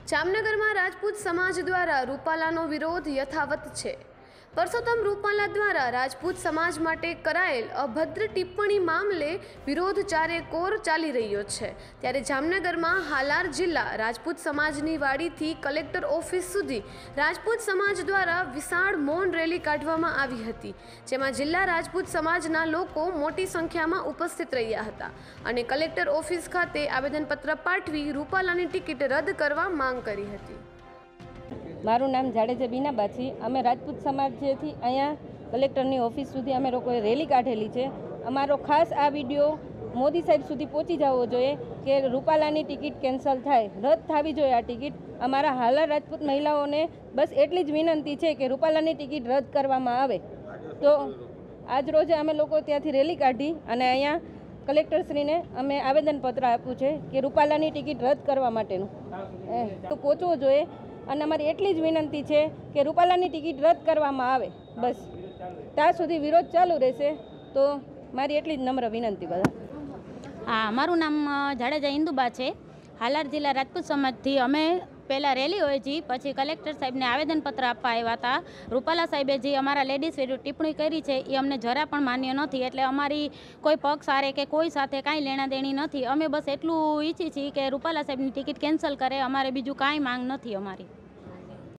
જામનગરમાં રાજપૂત સમાજ દ્વારા રૂપાલાનો વિરોધ યથાવત છે। પરસોત્તમ રૂપાલા દ્વારા રાજપૂત સમાજ માટે કરાયેલ અભદ્ર ટિપ્પણી મામલે વિરોધ ચારે કોર ચાલી રહ્યો છે। ત્યારે જામનગરમાં હાલાર જિલ્લા રાજપૂત સમાજની વાડીથી કલેક્ટર ઓફિસ સુધી રાજપૂત સમાજ દ્વારા વિશાળ મૌન રેલી કાઢવામાં આવી હતી, જેમાં જિલ્લા રાજપૂત સમાજના લોકો મોટી સંખ્યામાં ઉપસ્થિત રહ્યા હતા અને કલેક્ટર ઓફિસ ખાતે આવેદનપત્ર પાઠવી રૂપાલાની ટિકિટ રદ કરવા માંગ કરી હતી। મારું નામ જાડેજા બીનાબા છે। અમે રાજપૂત સમાજથી અહીંયા કલેક્ટરની ઓફિસ સુધી અમે લોકોએ રેલી કાઢેલી છે। અમારો ખાસ આ વિડીયો મોદી સાહેબ સુધી પહોંચી જવો જોઈએ કે રૂપાલાની ટિકિટ કેન્સલ થાય, રદ થવી જોઈએ આ ટિકિટ। અમારા હાલાર રાજપૂત મહિલાઓને બસ એટલી જ વિનંતી છે કે રૂપાલાની ટિકિટ રદ કરવામાં આવે। તો આજ રોજ અમે લોકો ત્યાંથી રેલી કાઢી અને અહીંયા કલેક્ટરશ્રીને અમે આવેદનપત્ર આપ્યું છે કે રૂપાલાની ટિકિટ રદ કરવા માટેનું તો પહોંચવું જોઈએ અને અમારી એટલી જ વિનંતી છે કે રૂપાલાની ટિકિટ રદ કરવામાં આવે, બસ ત્યાં સુધી વિરોધ ચાલુ રહેશે। તો મારી એટલી જ નમ્ર વિનંતી બધા। હા, મારું નામ જાડેજા ઇન્દુબા છે। હાલાર જિલ્લા રાજપૂત સમાજથી અમે પહેલાં રેલી હોય છે, પછી કલેક્ટર સાહેબને આવેદનપત્ર આપવા આવ્યા હતા। રૂપાલા સાહેબે જે અમારા લેડીઝ વિરુદ્ધ ટિપ્પણી કરી છે એ અમને જરા પણ માન્ય નથી, એટલે અમારી કોઈ પક્ષ સારે કે કોઈ સાથે કાંઈ લેણા દેણી નથી। અમે બસ એટલું ઈચ્છીએ છીએ કે રૂપાલા સાહેબની ટિકિટ કેન્સલ કરે, અમારે બીજું કાંઈ માંગ નથી અમારી।